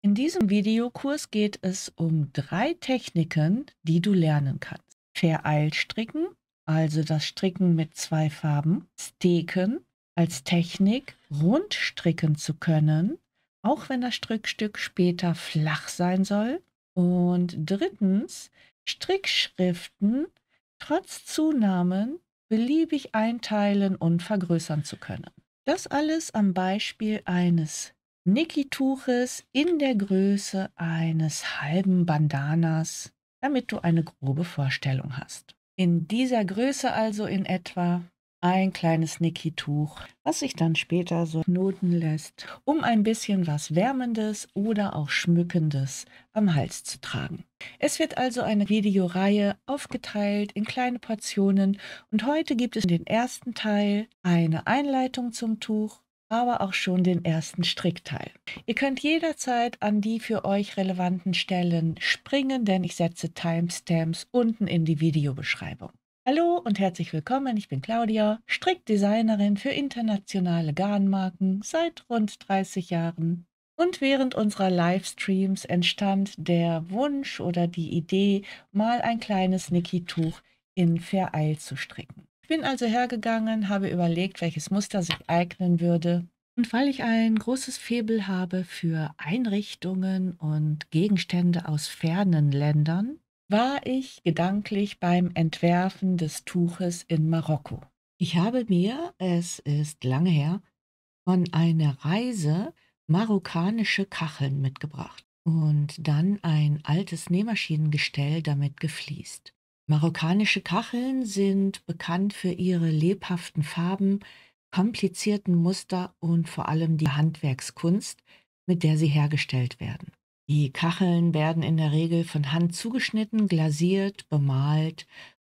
In diesem Videokurs geht es um 3 Techniken, die du lernen kannst. Vereilstricken, also das Stricken mit 2 Farben. Steken als Technik, rund stricken zu können, auch wenn das Strickstück später flach sein soll. Und drittens, Strickschriften trotz Zunahmen beliebig einteilen und vergrößern zu können. Das alles am Beispiel eines Niki-Tuches in der Größe eines halben Bandanas, damit du eine grobe Vorstellung hast. In dieser Größe also in etwa ein kleines Niki-Tuch, was sich dann später so knoten lässt, um ein bisschen was Wärmendes oder auch Schmückendes am Hals zu tragen. Es wird also eine Videoreihe aufgeteilt in kleine Portionen und heute gibt es in den ersten Teil eine Einleitung zum Tuch, aber auch schon den ersten Strickteil. Ihr könnt jederzeit an die für euch relevanten Stellen springen, denn ich setze Timestamps unten in die Videobeschreibung. Hallo und herzlich willkommen, ich bin Claudia, Strickdesignerin für internationale Garnmarken seit rund 30 Jahren. Und während unserer Livestreams entstand der Wunsch oder die Idee, mal ein kleines Niki-Tuch in Vereil zu stricken. Ich bin also hergegangen, habe überlegt, welches Muster sich eignen würde. Und weil ich ein großes Faible habe für Einrichtungen und Gegenstände aus fernen Ländern, war ich gedanklich beim Entwerfen des Tuches in Marokko. Ich habe mir, es ist lange her, von einer Reise marokkanische Kacheln mitgebracht und dann ein altes Nähmaschinengestell damit gefliest. Marokkanische Kacheln sind bekannt für ihre lebhaften Farben, komplizierten Muster und vor allem die Handwerkskunst, mit der sie hergestellt werden. Die Kacheln werden in der Regel von Hand zugeschnitten, glasiert, bemalt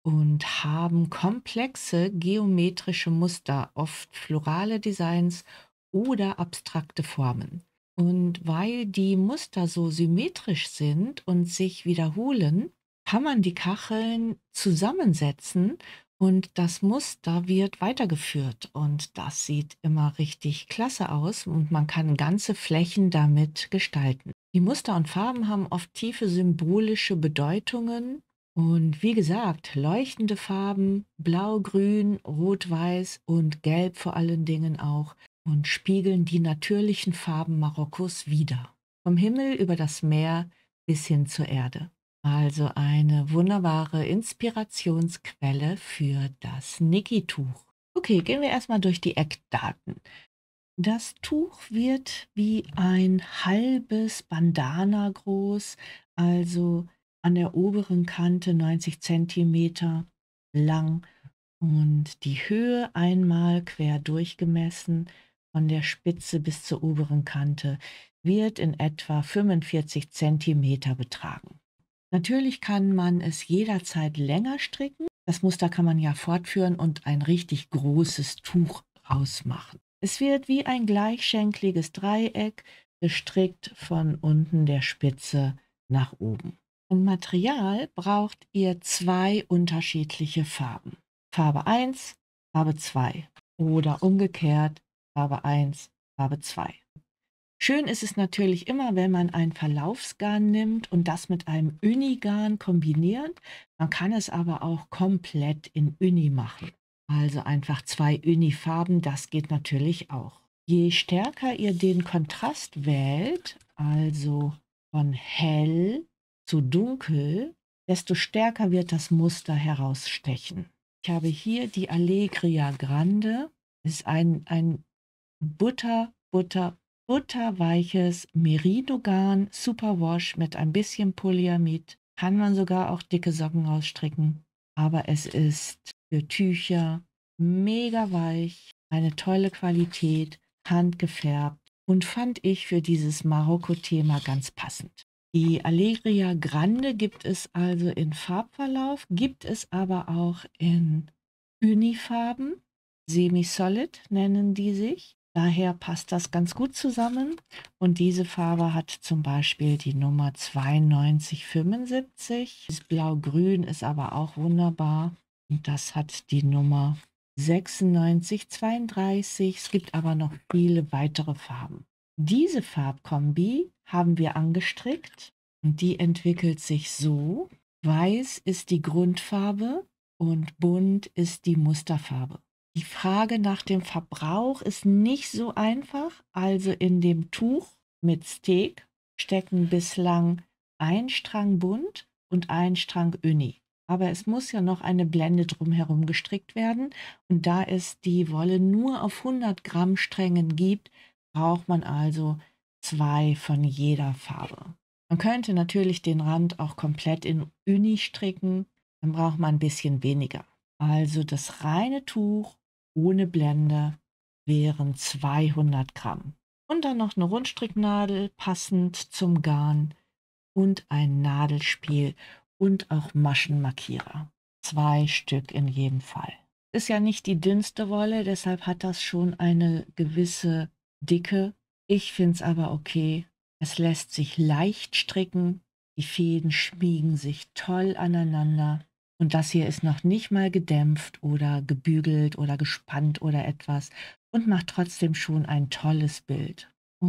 und haben komplexe geometrische Muster, oft florale Designs oder abstrakte Formen. Und weil die Muster so symmetrisch sind und sich wiederholen, kann man die Kacheln zusammensetzen und das Muster wird weitergeführt. Und das sieht immer richtig klasse aus und man kann ganze Flächen damit gestalten. Die Muster und Farben haben oft tiefe symbolische Bedeutungen. Und wie gesagt, leuchtende Farben, blau, grün, rot, weiß und gelb vor allen Dingen auch und spiegeln die natürlichen Farben Marokkos wider. Vom Himmel über das Meer bis hin zur Erde. Also eine wunderbare Inspirationsquelle für das Niki-Tuch. Okay, gehen wir erstmal durch die Eckdaten. Das Tuch wird wie ein halbes Bandana groß, also an der oberen Kante 90 Zentimeter lang und die Höhe einmal quer durchgemessen von der Spitze bis zur oberen Kante wird in etwa 45 Zentimeter betragen. Natürlich kann man es jederzeit länger stricken. Das Muster kann man ja fortführen und ein richtig großes Tuch rausmachen. Es wird wie ein gleichschenkliges Dreieck gestrickt von unten der Spitze nach oben. Und Material braucht ihr 2 unterschiedliche Farben. Farbe 1, Farbe 2 oder umgekehrt Farbe 1, Farbe 2. Schön ist es natürlich immer, wenn man ein Verlaufsgarn nimmt und das mit einem Uni-Garn kombiniert. Man kann es aber auch komplett in Uni machen. Also einfach 2 Uni-Farben, das geht natürlich auch. Je stärker ihr den Kontrast wählt, also von hell zu dunkel, desto stärker wird das Muster herausstechen. Ich habe hier die Allegria Grande. Das ist ein butterweiches Merino-Garn, Superwash mit ein bisschen Polyamid. Kann man sogar auch dicke Socken rausstricken. Aber es ist für Tücher mega weich, eine tolle Qualität, handgefärbt und fand ich für dieses Marokko-Thema ganz passend. Die Allegria Grande gibt es also in Farbverlauf, gibt es aber auch in Unifarben. Semi-Solid nennen die sich. Daher passt das ganz gut zusammen. Und diese Farbe hat zum Beispiel die Nummer 9275. Das Blau-Grün ist aber auch wunderbar. Und das hat die Nummer 9632. Es gibt aber noch viele weitere Farben. Diese Farbkombi haben wir angestrickt und die entwickelt sich so. Weiß ist die Grundfarbe und bunt ist die Musterfarbe. Die Frage nach dem Verbrauch ist nicht so einfach. Also in dem Tuch mit Steak stecken bislang ein Strang bunt und ein Strang Uni. Aber es muss ja noch eine Blende drumherum gestrickt werden. Und da es die Wolle nur auf 100 Gramm Strängen gibt, braucht man also 2 von jeder Farbe. Man könnte natürlich den Rand auch komplett in Uni stricken, dann braucht man ein bisschen weniger. Also das reine Tuch ohne Blende wären 200 Gramm. Und dann noch eine Rundstricknadel passend zum Garn und ein Nadelspiel und auch Maschenmarkierer. 2 Stück in jedem Fall. Ist ja nicht die dünnste Wolle, deshalb hat das schon eine gewisse Dicke. Ich finde es aber okay. Es lässt sich leicht stricken. Die Fäden schmiegen sich toll aneinander. Und das hier ist noch nicht mal gedämpft oder gebügelt oder gespannt oder etwas und macht trotzdem schon ein tolles Bild.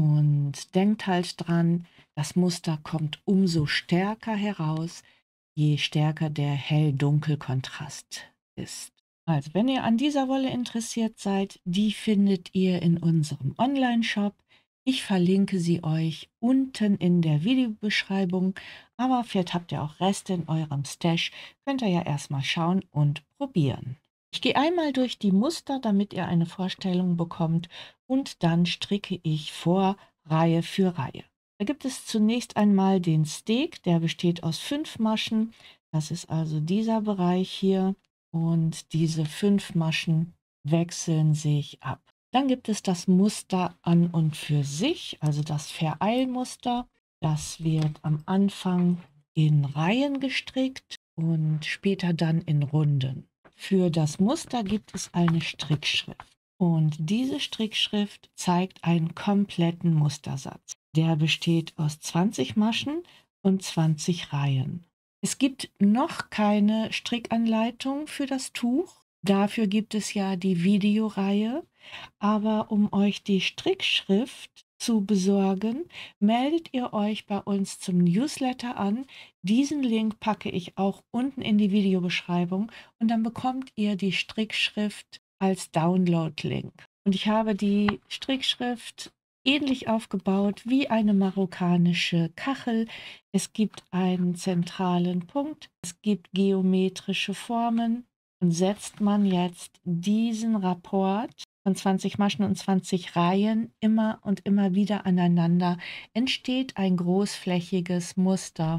Und denkt halt dran, das Muster kommt umso stärker heraus, je stärker der Hell-Dunkel-Kontrast ist. Also, wenn ihr an dieser Wolle interessiert seid, die findet ihr in unserem Online-Shop. Ich verlinke sie euch unten in der Videobeschreibung, aber vielleicht habt ihr auch Reste in eurem Stash, könnt ihr ja erstmal schauen und probieren. Ich gehe einmal durch die Muster, damit ihr eine Vorstellung bekommt und dann stricke ich vor Reihe für Reihe. Da gibt es zunächst einmal den Steg, der besteht aus 5 Maschen. Das ist also dieser Bereich hier und diese 5 Maschen wechseln sich ab. Dann gibt es das Muster an und für sich, also das Vereilmuster. Das wird am Anfang in Reihen gestrickt und später dann in Runden. Für das Muster gibt es eine Strickschrift. Und diese Strickschrift zeigt einen kompletten Mustersatz. Der besteht aus 20 Maschen und 20 Reihen. Es gibt noch keine Strickanleitung für das Tuch. Dafür gibt es ja die Videoreihe. Aber um euch die Strickschrift zu besorgen, meldet ihr euch bei uns zum Newsletter an. Diesen Link packe ich auch unten in die Videobeschreibung und dann bekommt ihr die Strickschrift als Download-Link. Und ich habe die Strickschrift ähnlich aufgebaut wie eine marokkanische Kachel. Es gibt einen zentralen Punkt, es gibt geometrische Formen. Und setzt man jetzt diesen Rapport von 20 Maschen und 20 Reihen immer und immer wieder aneinander, entsteht ein großflächiges Muster.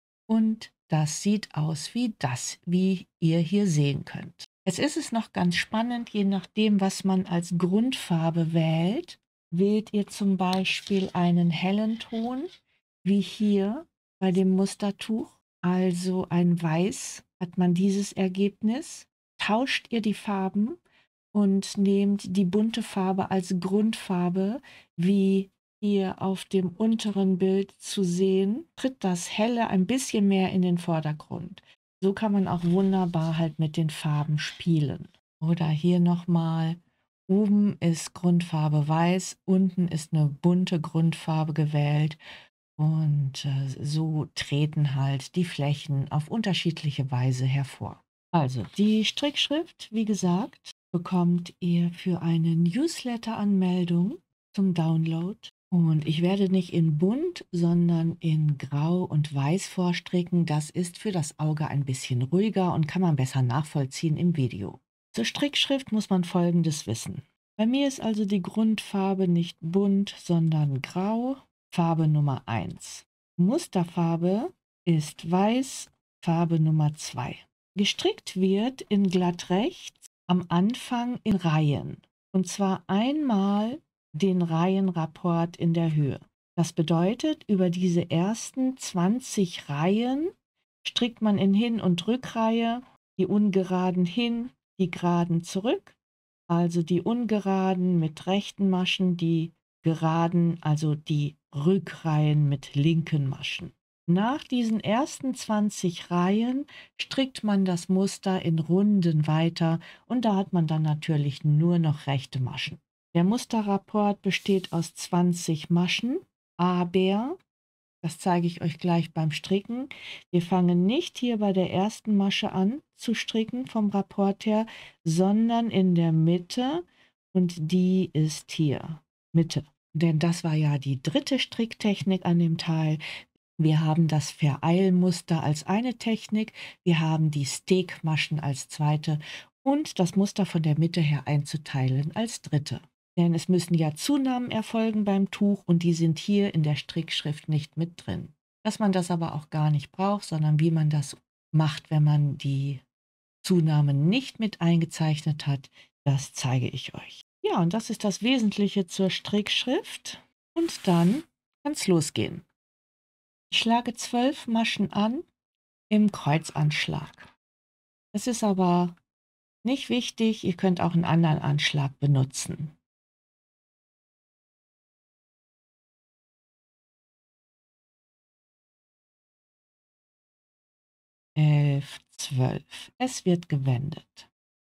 Und das sieht aus wie das, wie ihr hier sehen könnt. Jetzt ist es noch ganz spannend, je nachdem, was man als Grundfarbe wählt. Wählt ihr zum Beispiel einen hellen Ton, wie hier bei dem Mustertuch, also ein Weiß, hat man dieses Ergebnis. Tauscht ihr die Farben und nehmt die bunte Farbe als Grundfarbe, wie hier auf dem unteren Bild zu sehen, tritt das Helle ein bisschen mehr in den Vordergrund. So kann man auch wunderbar halt mit den Farben spielen. Oder hier nochmal, oben ist Grundfarbe Weiß, unten ist eine bunte Grundfarbe gewählt und so treten halt die Flächen auf unterschiedliche Weise hervor. Also die Strickschrift, wie gesagt, bekommt ihr für eine Newsletter-Anmeldung zum Download. Und ich werde nicht in bunt, sondern in grau und weiß vorstricken. Das ist für das Auge ein bisschen ruhiger und kann man besser nachvollziehen im Video. Zur Strickschrift muss man Folgendes wissen. Bei mir ist also die Grundfarbe nicht bunt, sondern grau, Farbe Nummer 1. Musterfarbe ist weiß, Farbe Nummer 2. Gestrickt wird in glatt rechts am Anfang in Reihen. Und zwar einmal den Reihenrapport in der Höhe. Das bedeutet, über diese ersten 20 Reihen strickt man in Hin- und Rückreihe die ungeraden hin, die geraden zurück, also die ungeraden mit rechten Maschen, die geraden, also die Rückreihen mit linken Maschen. Nach diesen ersten 20 Reihen strickt man das Muster in Runden weiter und da hat man dann natürlich nur noch rechte Maschen. Der Musterrapport besteht aus 20 Maschen, aber, das zeige ich euch gleich beim Stricken, wir fangen nicht hier bei der ersten Masche an zu stricken vom Rapport her, sondern in der Mitte, und die ist hier, Mitte. Denn das war ja die dritte Stricktechnik an dem Teil. Wir haben das Vereilmuster als eine Technik, wir haben die Stegmaschen als zweite und das Muster von der Mitte her einzuteilen als dritte. Denn es müssen ja Zunahmen erfolgen beim Tuch und die sind hier in der Strickschrift nicht mit drin. Dass man das aber auch gar nicht braucht, sondern wie man das macht, wenn man die Zunahmen nicht mit eingezeichnet hat, das zeige ich euch. Ja, und das ist das Wesentliche zur Strickschrift. Und dann kann es losgehen. Ich schlage 12 Maschen an im Kreuzanschlag. Es ist aber nicht wichtig, ihr könnt auch einen anderen Anschlag benutzen. 11, 12. Es wird gewendet.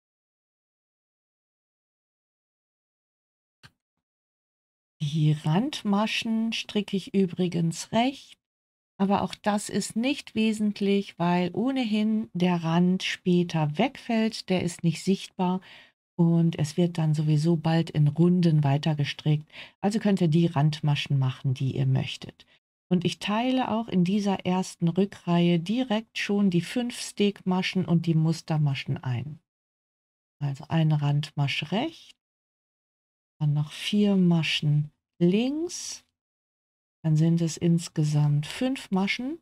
Die Randmaschen stricke ich übrigens rechts, aber auch das ist nicht wesentlich, weil ohnehin der Rand später wegfällt, der ist nicht sichtbar und es wird dann sowieso bald in Runden weitergestrickt. Also könnt ihr die Randmaschen machen, die ihr möchtet. Und ich teile auch in dieser ersten Rückreihe direkt schon die 5 Stegmaschen und die Mustermaschen ein. Also eine Randmasche rechts, dann noch 4 Maschen links, dann sind es insgesamt 5 Maschen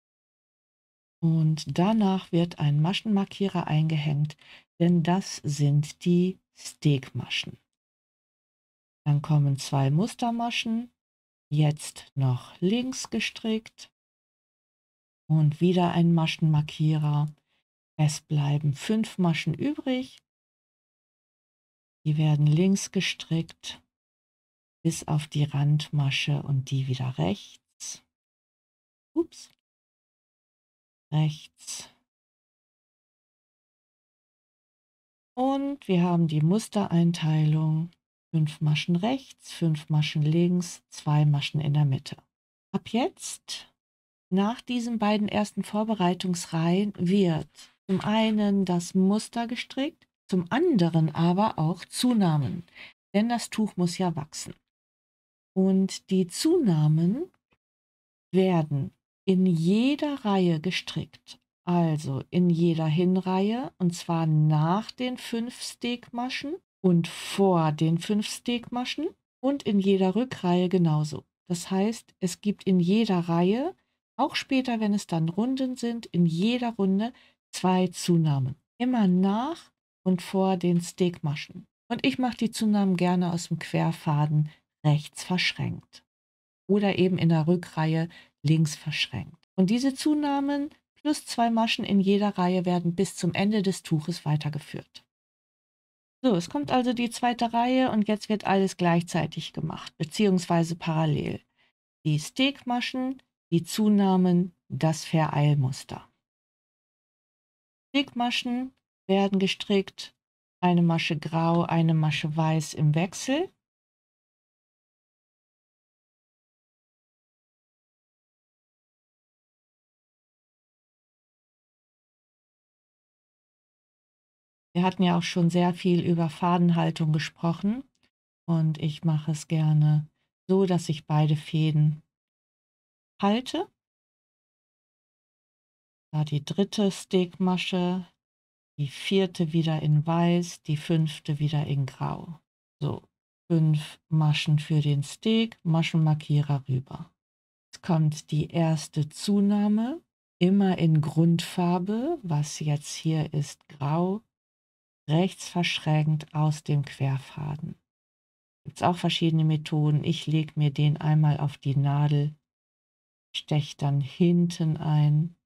und danach wird ein Maschenmarkierer eingehängt, denn das sind die Stegmaschen. Dann kommen 2 Mustermaschen, jetzt noch links gestrickt und wieder ein Maschenmarkierer. Es bleiben 5 Maschen übrig, die werden links gestrickt bis auf die Randmasche und die wieder rechts. Ups. Rechts. Und wir haben die Mustereinteilung. 5 Maschen rechts, 5 Maschen links, 2 Maschen in der Mitte. Ab jetzt, nach diesen beiden ersten Vorbereitungsreihen, wird zum einen das Muster gestrickt, zum anderen aber auch Zunahmen, denn das Tuch muss ja wachsen. Und die Zunahmen werden in jeder Reihe gestrickt, also in jeder Hinreihe, und zwar nach den 5 Stegmaschen und vor den 5 Stegmaschen und in jeder Rückreihe genauso. Das heißt, es gibt in jeder Reihe, auch später, wenn es dann Runden sind, in jeder Runde 2 Zunahmen. Immer nach und vor den Stegmaschen. Und ich mache die Zunahmen gerne aus dem Querfaden rechts verschränkt oder eben in der Rückreihe links verschränkt. Und diese Zunahmen plus 2 Maschen in jeder Reihe werden bis zum Ende des Tuches weitergeführt. So, es kommt also die zweite Reihe und jetzt wird alles gleichzeitig gemacht, beziehungsweise parallel. Die Stegmaschen, die Zunahmen, das Vereilmuster. Stegmaschen werden gestrickt, eine Masche grau, eine Masche weiß im Wechsel. Wir hatten ja auch schon sehr viel über Fadenhaltung gesprochen und ich mache es gerne so, dass ich beide Fäden halte. Da die dritte Stegmasche, die vierte wieder in weiß, die fünfte wieder in grau. So, 5 Maschen für den Steg, Maschenmarkierer rüber. Jetzt kommt die erste Zunahme, immer in Grundfarbe, was jetzt hier ist grau, rechts verschränkt aus dem Querfaden. Gibt es auch verschiedene Methoden. Ich lege mir den einmal auf die Nadel, steche dann hinten ein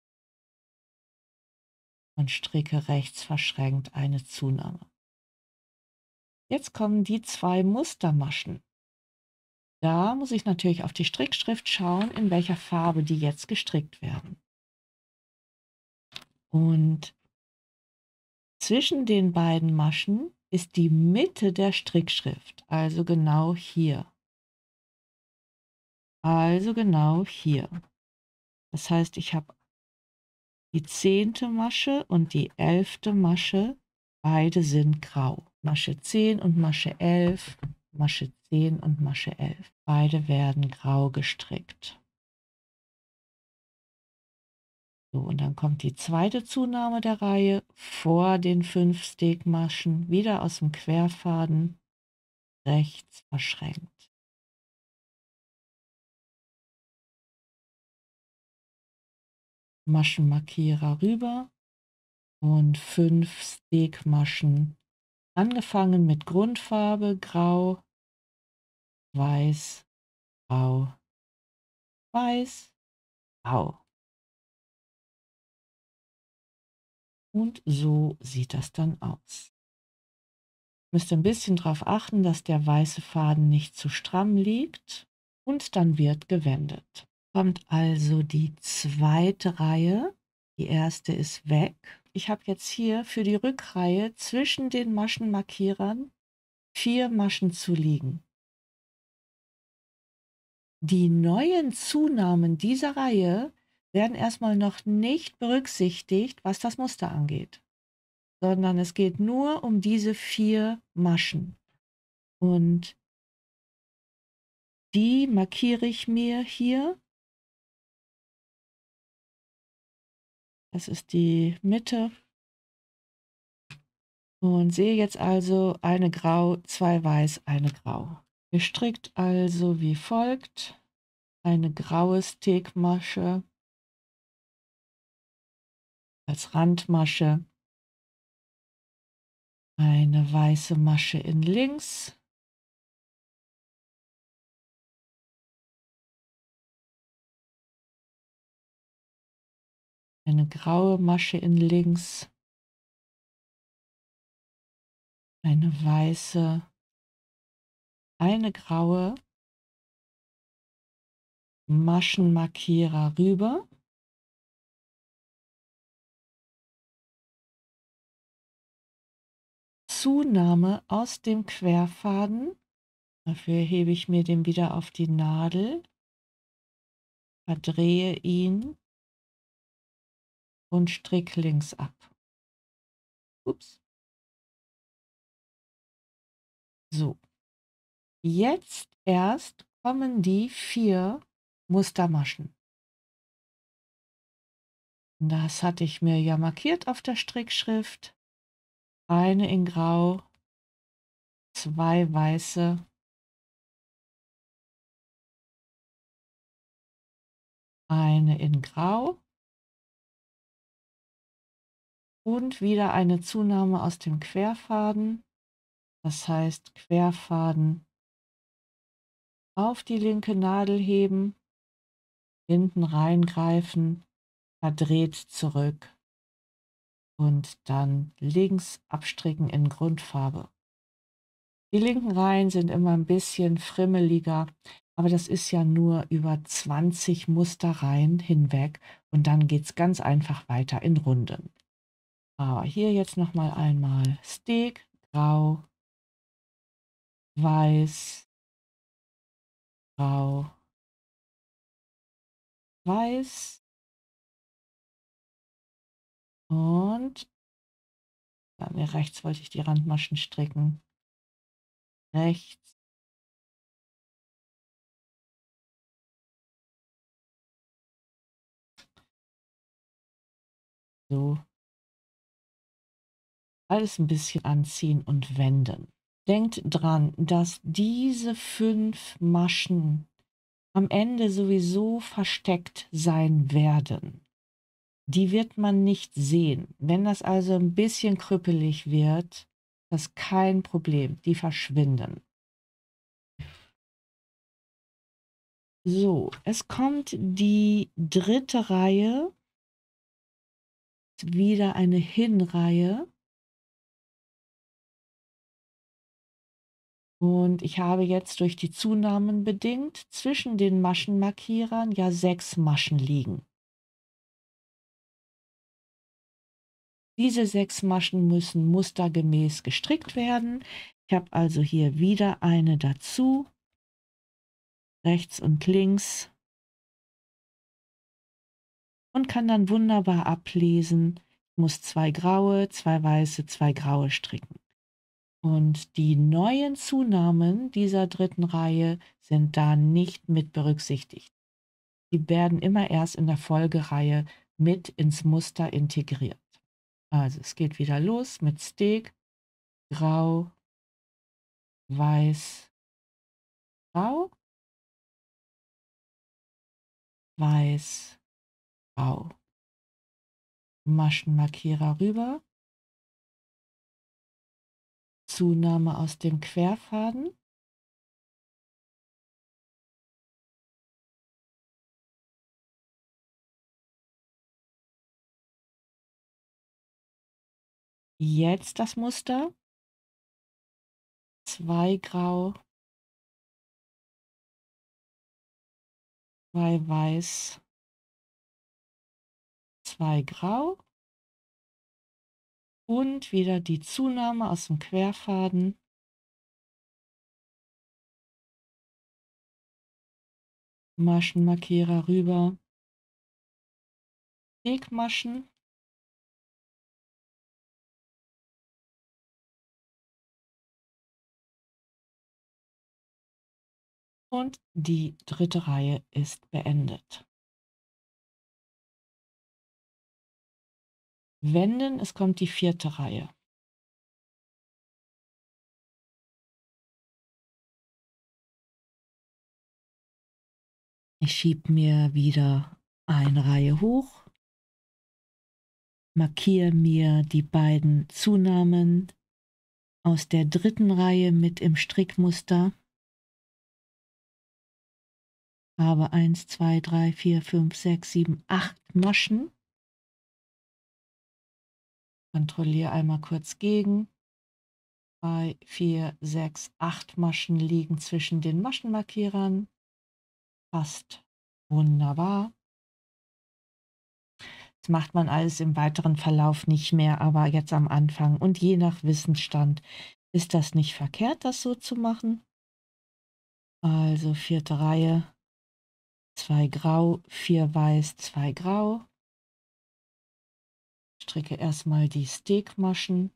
und stricke rechts verschränkt eine Zunahme. Jetzt kommen die 2 Mustermaschen. Da muss ich natürlich auf die Strickschrift schauen, in welcher Farbe die jetzt gestrickt werden. Und zwischen den beiden Maschen ist die Mitte der Strickschrift, also genau hier. Also genau hier. Das heißt, ich habe die 10. Masche und die 11. Masche, beide sind grau. Masche 10 und Masche 11, Masche 10 und Masche 11. Beide werden grau gestrickt. So, und dann kommt die zweite Zunahme der Reihe vor den 5 Stegmaschen, wieder aus dem Querfaden rechts verschränkt. Maschenmarkierer rüber und 5 Stegmaschen, angefangen mit Grundfarbe grau, weiß, grau, weiß, grau. Und so sieht das dann aus. Müsst ein bisschen darauf achten, dass der weiße Faden nicht zu stramm liegt, und dann wird gewendet. Kommt also die zweite Reihe. Die erste ist weg. Ich habe jetzt hier für die Rückreihe zwischen den Maschenmarkierern 4 Maschen zu liegen. Die neuen Zunahmen dieser Reihe werden erstmal noch nicht berücksichtigt, was das Muster angeht, sondern es geht nur um diese 4 Maschen. Und die markiere ich mir hier. Das ist die Mitte. Und sehe jetzt also eine grau, 2 weiß, eine grau. Gestrickt also wie folgt: eine graue Stegmasche als Randmasche, eine weiße Masche in links, eine graue Masche in links, eine weiße, eine graue, Maschenmarkierer rüber, Zunahme aus dem Querfaden, dafür hebe ich mir den wieder auf die Nadel, verdrehe ihn und stricke links ab. Ups. So, jetzt erst kommen die 4 Mustermaschen. Das hatte ich mir ja markiert auf der Strickschrift. Eine in Grau, 2 weiße, eine in Grau und wieder eine Zunahme aus dem Querfaden. Das heißt, Querfaden auf die linke Nadel heben, hinten reingreifen, verdreht zurück und dann links abstricken in Grundfarbe. Die linken Reihen sind immer ein bisschen frimmeliger, aber das ist ja nur über 20 Musterreihen hinweg und dann geht es ganz einfach weiter in Runden. Aber hier jetzt noch mal einmal Steg, Grau, Weiß, Grau, Weiß und ja, nee, rechts wollte ich die Randmaschen stricken. Rechts, so, alles ein bisschen anziehen und wenden. Denkt dran, dass diese 5 Maschen am Ende sowieso versteckt sein werden. Die wird man nicht sehen. Wenn das also ein bisschen krüppelig wird, das ist kein Problem, die verschwinden. So, es kommt die dritte Reihe, wieder eine Hinreihe. Und ich habe jetzt durch die Zunahmen bedingt zwischen den Maschenmarkierern ja 6 Maschen liegen. Diese 6 Maschen müssen mustergemäß gestrickt werden. Ich habe also hier wieder eine dazu, rechts und links, und kann dann wunderbar ablesen, ich muss 2 graue, 2 weiße, 2 graue stricken. Und die neuen Zunahmen dieser dritten Reihe sind da nicht mit berücksichtigt. Die werden immer erst in der Folgereihe mit ins Muster integriert. Also es geht wieder los mit Steg, Grau, Weiß, Grau, Weiß, Grau. Maschenmarkierer rüber, Zunahme aus dem Querfaden, jetzt das Muster, 2 Grau, 2 Weiß, 2 Grau und wieder die Zunahme aus dem Querfaden, Maschenmarkierer rüber, Stegmaschen und die dritte Reihe ist beendet. Wenden, es kommt die vierte Reihe. Ich schiebe mir wieder eine Reihe hoch, markiere mir die beiden Zunahmen aus der dritten Reihe mit im Strickmuster, habe 1, 2, 3, 4, 5, 6, 7, 8 Maschen. Kontrolliere einmal kurz gegen. 3, 4, 6, 8 Maschen liegen zwischen den Maschenmarkierern. Passt wunderbar. Das macht man alles im weiteren Verlauf nicht mehr, aber jetzt am Anfang und je nach Wissensstand ist das nicht verkehrt, das so zu machen. Also vierte Reihe, 2 Grau, 4 Weiß, 2 Grau. Stricke erstmal die Stegmaschen.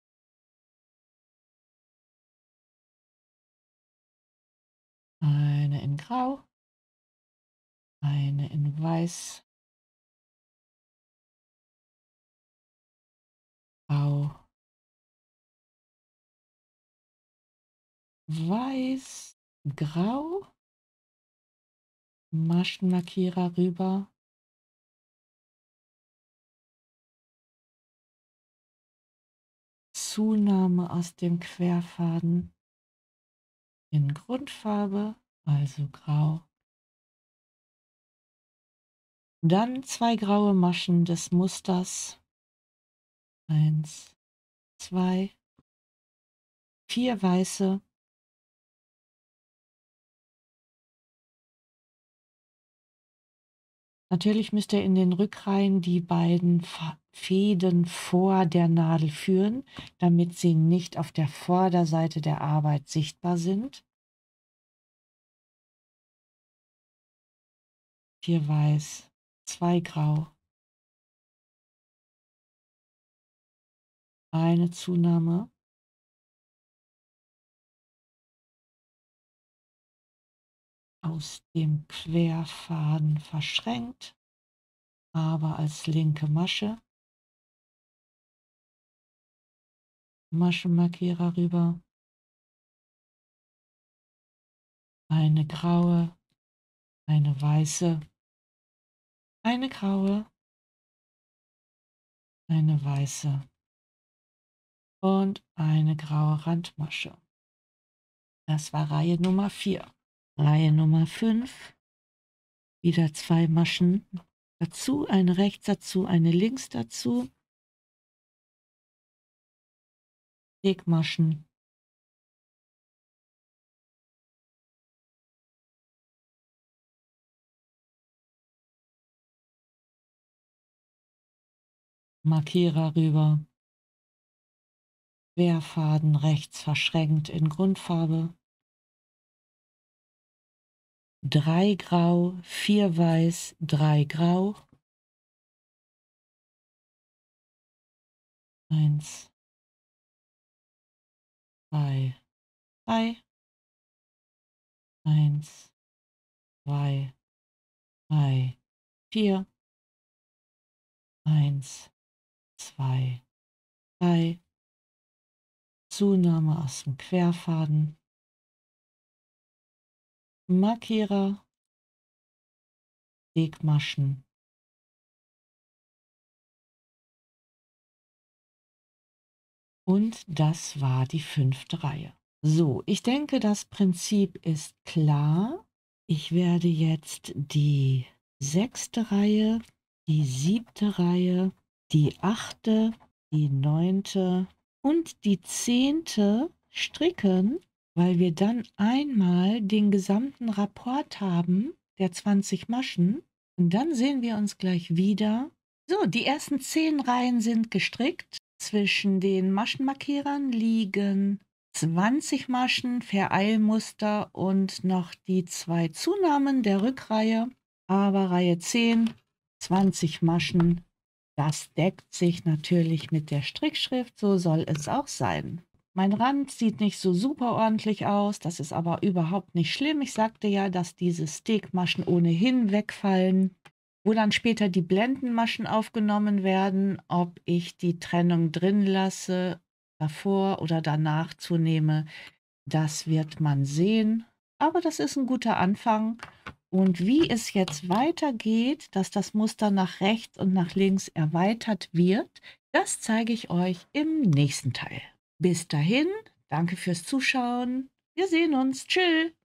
Eine in Grau, eine in Weiß, Grau, Weiß, Grau, Maschenmarkierer rüber, Zunahme aus dem Querfaden in Grundfarbe, also Grau. Dann 2 graue Maschen des Musters, 1, 2, 4 weiße, natürlich müsst ihr in den Rückreihen die beiden Fäden vor der Nadel führen, damit sie nicht auf der Vorderseite der Arbeit sichtbar sind. 4 weiß, 2 grau, eine Zunahme, aus dem Querfaden verschränkt, aber als linke Masche. Maschenmarkierer rüber, eine graue, eine weiße, eine graue, eine weiße und eine graue Randmasche. Das war Reihe Nummer 4. Reihe Nummer 5, wieder 2 Maschen dazu, eine rechts dazu, eine links dazu, Stegmaschen, Markierer rüber. Querfaden rechts verschränkt in Grundfarbe. 3 grau, 4 weiß, 3 grau. 1, 2, 3. 1, 2, 3, 4. 1, 2, 3. Zunahme aus dem Querfaden. Markierer, Stegmaschen. Und das war die 5. Reihe. So, ich denke, das Prinzip ist klar. Ich werde jetzt die 6. Reihe, die 7. Reihe, die 8., die 9. und die 10. stricken, weil wir dann einmal den gesamten Rapport haben, der 20 Maschen. Und dann sehen wir uns gleich wieder. So, die ersten 10 Reihen sind gestrickt. Zwischen den Maschenmarkierern liegen 20 Maschen, Vereilmuster und noch die 2 Zunahmen der Rückreihe. Aber Reihe 10, 20 Maschen, das deckt sich natürlich mit der Strickschrift, so soll es auch sein. Mein Rand sieht nicht so super ordentlich aus, das ist aber überhaupt nicht schlimm. Ich sagte ja, dass diese Stegmaschen ohnehin wegfallen. Wo dann später die Blendenmaschen aufgenommen werden, ob ich die Trennung drin lasse, davor oder danach zunehme, das wird man sehen. Aber das ist ein guter Anfang. Und wie es jetzt weitergeht, dass das Muster nach rechts und nach links erweitert wird, das zeige ich euch im nächsten Teil. Bis dahin, danke fürs Zuschauen. Wir sehen uns. Tschüss.